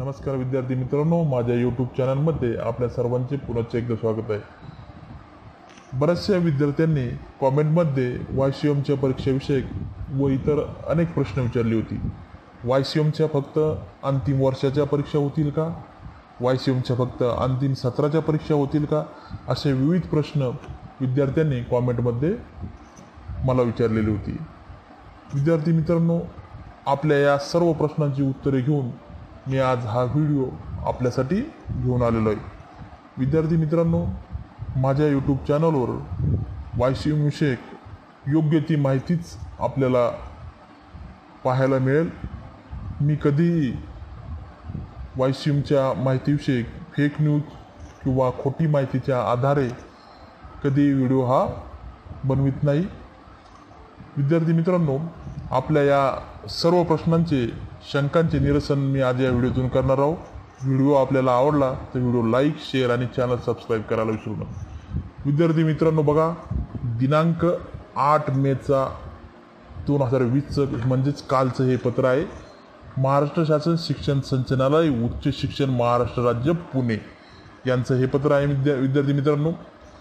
नमस्कार विद्यार्थी मित्रांनो, माझ्या यूट्यूब चॅनलमध्ये आपल्या सर्वांचे पुन्हा एकदा स्वागत आहे. बऱ्याचशा विद्यार्थ्यांनी कॉमेंटमध्ये YCMच्या परीक्षेविषयक व इतर अनेक प्रश्न विचारले होते. YCMच्या फक्त अंतिम वर्षाच्या परीक्षा होतील का? YCMच्या फक्त अंतिम सत्राच्या परीक्षा होतील का? असे विविध प्रश्न विद्यार्थ्यांनी कॉमेंटमध्ये मला विचारलेली होती. विद्यार्थी मित्रांनो, आपल्या या सर्व प्रश्नांची उत्तरे घेऊन मी आज हा व्हिडिओ आपल्यासाठी घेऊन आलेलो आहे. विद्यार्थी मित्रांनो, माझ्या यूट्यूब चॅनलवर YCM विषयक योग्य ती माहितीच आपल्याला पाहायला मिळेल. मी कधीही YCMच्या माहितीविषयक फेक न्यूज किंवा खोटी माहितीच्या आधारे कधी व्हिडिओ हा बनवित नाही. विद्यार्थी मित्रांनो, आपल्या या सर्व प्रश्नांचे शंकांचे निरसन मी आज या व्हिडिओतून करणार आहोत. व्हिडिओ आपल्याला आवडला तर व्हिडिओ लाईक, शेअर आणि चॅनल सबस्क्राईब करायला विसरू नका. विद्यार्थी मित्रांनो, बघा, दिनांक 8 मेचा 2020 म्हणजेच कालचं हे पत्र आहे. महाराष्ट्र शासन शिक्षण संचालनालय, उच्च शिक्षण, महाराष्ट्र राज्य, पुणे यांचं हे पत्र आहे. विद्यार्थी मित्रांनो,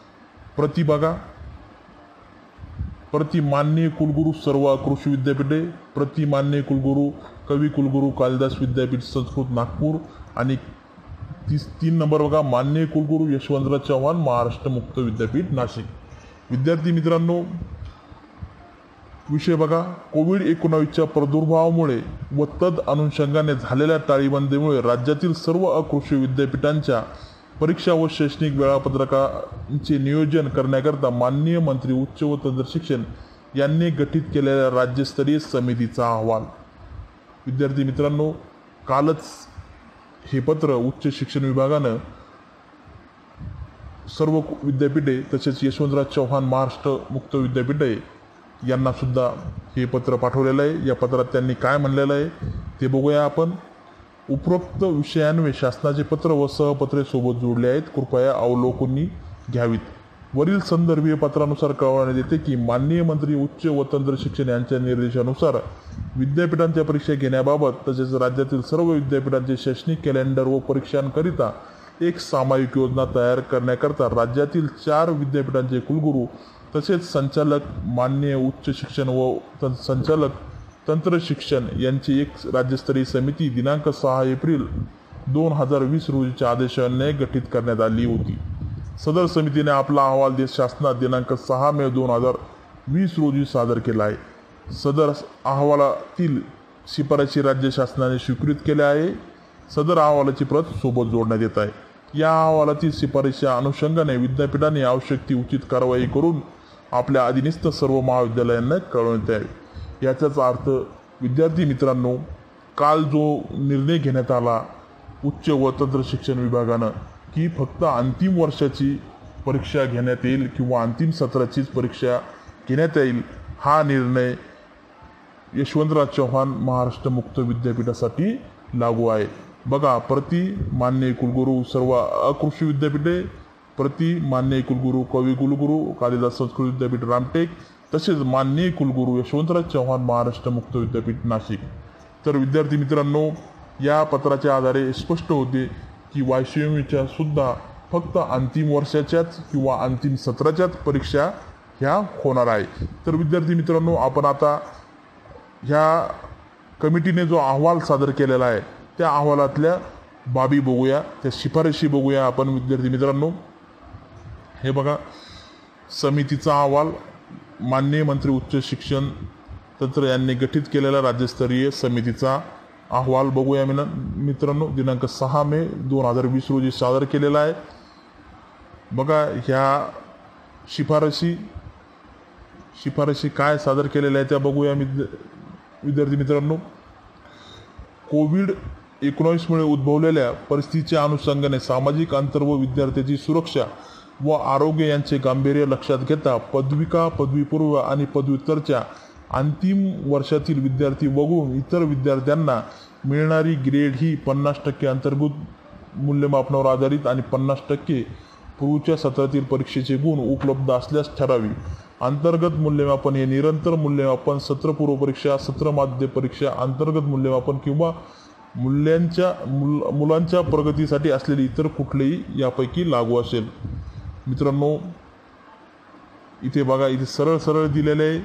प्रति माननीय कुलगुरू सर्व कृषी विद्यापीठे, प्रति माननीय कुलगुरू कवी कुलगुरू कालिदास विद्यापीठ संस्कृत नागपूर, आणि 3 नंबर बघा, माननीय कुलगुरू यशवंतराव चव्हाण महाराष्ट्र मुक्त विद्यापीठ नाशिक. विद्यार्थी मित्रांनो, विषय बघा, कोविड-19च्या प्रादुर्भावामुळे व तद अनुषंगाने झालेल्या टाळेबंदीमुळे राज्यातील सर्व अकृषी विद्यापीठांच्या परीक्षा व शैक्षणिक वेळापत्रकांचे नियोजन करण्याकरता माननीय मंत्री उच्च व तंत्र शिक्षण यांनी गठीत केलेल्या राज्यस्तरीय समितीचा अहवाल. विद्यार्थी मित्रांनो, कालच हे पत्र उच्च शिक्षण विभागानं सर्व विद्यापीठे तसेच यशवंतराव चव्हाण महाराष्ट्र मुक्त विद्यापीठे यांना सुद्धा हे पत्र पाठवलेलं आहे. या पत्रात त्यांनी काय म्हणलेलं आहे ते बघूया आपण. उपरोक्त विषयान्वये शासनाचे पत्र व सहपत्रे सोबत जोडले आहेत, कृपया अवलोकनी घ्यावीत. वरील संदर्भीय पत्रानुसार कळवण्यात येते की माननीय मंत्री उच्च व तंत्र शिक्षण यांच्या निर्देशानुसार विद्यापीठांच्या परीक्षा घेण्याबाबत तसेच राज्यातील सर्व विद्यापीठांचे शैक्षणिक कॅलेंडर व परीक्षांकरिता एक सामायिक योजना तयार करण्याकरता राज्यातील 4 विद्यापीठांचे कुलगुरू तसेच संचालक, माननीय उच्च शिक्षण व संचालक तंत्र शिक्षण यांची एक राज्यस्तरीय समिती दिनांक 6 एप्रिल 2020 रोजीच्या आदेशाने गठीत करण्यात आली होती. सदर समितीने आपला अहवाल देश शासनात दिनांक 6 मे 2020 रोजी सादर केला आहे. सदर अहवालातील शिफारशी राज्य शासनाने स्वीकृत केल्या आहे. सदर अहवालाची प्रत सोबत जोडण्यात येत आहे. या अहवालातील शिफारशीच्या अनुषंगाने विद्यापीठाने आवश्यक ती उचित कारवाई करून आपल्या अधीनस्थ सर्व महाविद्यालयांना कळवण्यात यावे. याचाच अर्थ विद्यार्थी मित्रांनो, काल जो निर्णय घेण्यात आला उच्च व तंत्र शिक्षण विभागानं की फक्त अंतिम वर्षाची परीक्षा घेण्यात येईल किंवा अंतिम सत्राचीच परीक्षा घेण्यात येईल, हा निर्णय यशवंतराव चव्हाण महाराष्ट्र मुक्त विद्यापीठासाठी लागू आहे. बघा, प्रति माननीय कुलगुरू सर्व अकृषी विद्यापीठे, प्रति माननीय कुलगुरू कवी कुलगुरू कालिदास संस्कृत विद्यापीठ रामटेक, तसेच माननीय कुलगुरू यशवंतराव चव्हाण महाराष्ट्र मुक्त विद्यापीठ नाशिक. तर विद्यार्थी मित्रांनो, या पत्राच्या आधारे स्पष्ट होते की YCMच्या सुद्धा फक्त अंतिम वर्षाच्याच किंवा अंतिम सत्राच्याच परीक्षा ह्या होणार आहे. तर विद्यार्थी मित्रांनो, आपण आता ह्या कमिटीने जो अहवाल सादर केलेला आहे त्या अहवालातल्या बाबी बघूया, त्या शिफारशी बघूया आपण. विद्यार्थी मित्रांनो, हे बघा, समितीचा अहवाल माननीय मंत्री उच्च शिक्षण तंत्र यांनी गठीत केलेला राज्यस्तरीय समितीचा अहवाल बघूया मित्रांनो. दिनांक 6 मे 2020 रोजी सादर केलेला आहे. बघा, ह्या शिफारशी काय सादर केलेल्या आहे त्या बघूया विद्यार्थी मित्रांनो. कोविड-19मुळे उद्भवलेल्या परिस्थितीच्या अनुषंगाने सामाजिक अंतर व विद्यार्थ्यांची सुरक्षा व आरोग्य यांचे गांभीर्य लक्षात घेता पदविका, पदवीपूर्व आणि पदव्युत्तरच्या अंतिम वर्षातील विद्यार्थी वगळून इतर विद्यार्थ्यांना मिळणारी ग्रेड ही 50% अंतर्गत मूल्यमापनावर आधारित आणि 50% पूर्वीच्या सत्रातील परीक्षेचे गुण उपलब्ध असल्यास ठरावी. अंतर्गत मूल्यमापन हे निरंतर मूल्यमापन, सत्रपूर्व परीक्षा, सत्र माध्य परीक्षा, अंतर्गत मूल्यमापन किंवा मुलांच्या प्रगतीसाठी असलेली इतर कुठलेही यापैकी लागू असेल. मित्रांनो, इथे बघा, इथे सरळ सरळ दिलेले आहे.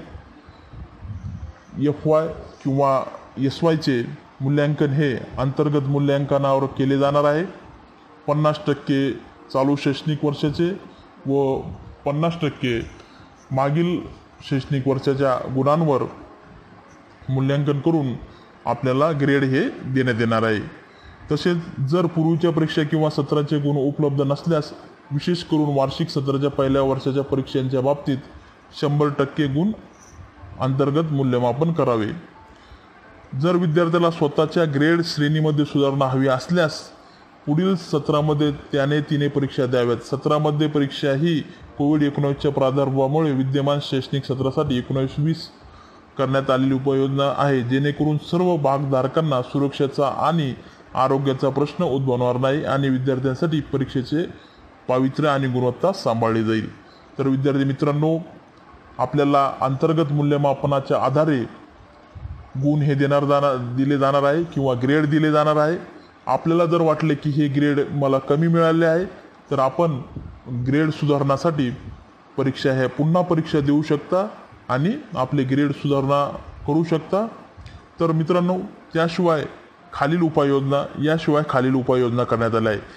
FY किंवा SYचे मूल्यांकन हे अंतर्गत मूल्यांकनावर केले जाणार आहे. 50% चालू शैक्षणिक वर्षाचे व 50% मागील शैक्षणिक वर्षाच्या गुणांवर मूल्यांकन करून आपल्याला ग्रेड हे देण्यात येणार आहे. तसेच जर पूर्वीच्या परीक्षा किंवा सत्राचे गुण उपलब्ध नसल्यास विशेष करून वार्षिक सत्राच्या पहिल्या वर्षाच्या परीक्षांच्या बाबतीत 100% गुण अंतर्गत मूल्यमापन करावे. जर विद्यार्थ्याला स्वतःच्या ग्रेड श्रेणीमध्ये सुधारणा हवी असल्यास पुढील सत्रामध्ये तिने परीक्षा द्याव्यात. सत्रामध्ये परीक्षा ही कोविड-19च्या प्रादुर्भावामुळे विद्यमान शैक्षणिक सत्रासाठी 19-20 करण्यात आलेली उपाययोजना आहे, जेणेकरून सर्व भागधारकांना सुरक्षेचा आणि आरोग्याचा प्रश्न उद्भवणार नाही आणि विद्यार्थ्यांसाठी परीक्षेचे पावित्र्य आणि गुणवत्ता सांभाळली जाईल. तर विद्यार्थी मित्रांनो, आपल्याला अंतर्गत मूल्यमापनाच्या आधारे गुण हे दिले जाणार आहे किंवा ग्रेड दिले जाणार आहे. आपल्याला जर वाटले की हे ग्रेड मला कमी मिळाले आहे तर आपण ग्रेड सुधारण्यासाठी पुन्हा परीक्षा देऊ शकता आणि आपले ग्रेड सुधारणा करू शकता. तर मित्रांनो, याशिवाय खालील उपाययोजना करण्यात आल्या आहे.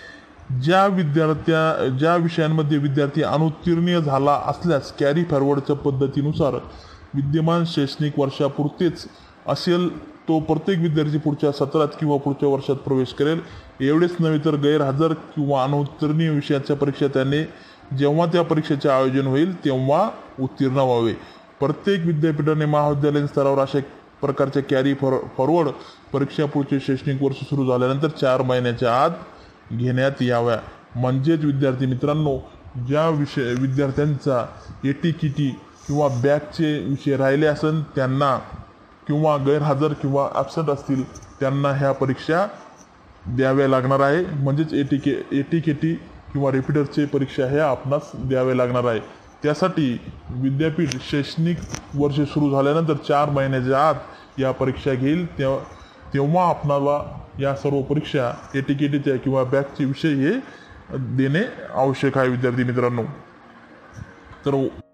ज्या विषयांमध्ये विद्यार्थी अनुत्तीर्ण झाला असल्यास कॅरी फॉरवर्डच्या पद्धतीनुसार विद्यमान शैक्षणिक वर्षापुरतेच असेल तो प्रत्येक विद्यार्थी पुढच्या सत्रात किंवा पुढच्या वर्षात प्रवेश करेल. एवढेच नव्हे तर गैरहजर किंवा अनुत्तीर्ण विषयाच्या परीक्षा त्याने जेव्हा त्या परीक्षेचे आयोजन होईल तेव्हा उत्तीर्ण व्हावे. प्रत्येक विद्यापीठाने महाविद्यालयीन स्तरावर अशा प्रकारच्या कॅरी फॉरवर्ड परीक्षा पुढचे शैक्षणिक वर्ष सुरू झाल्यानंतर 4 महिन्याच्या आत घेण्यात याव्या. म्हणजेच विद्यार्थी मित्रांनो, ज्या विद्यार्थ्यांचा AT-KT किंवा बॅकचे विषय राहिले असेल त्यांना किंवा गैरहजर किंवा ॲब्सेंट असतील त्यांना ह्या परीक्षा द्याव्या लागणार आहे. म्हणजेच AT-KT किंवा रिपीटरचे परीक्षा ह्या आपणास द्याव्या लागणार आहे. त्यासाठी विद्यापीठ शैक्षणिक वर्ष सुरू झाल्यानंतर 4 महिन्याच्या आत या परीक्षा घेईल. तेव्हा आपणाला या सर्व परीक्षा AT-KTच्या किंवा बॅकचे विषय हे देणे आवश्यक आहे विद्यार्थी मित्रांनो. तर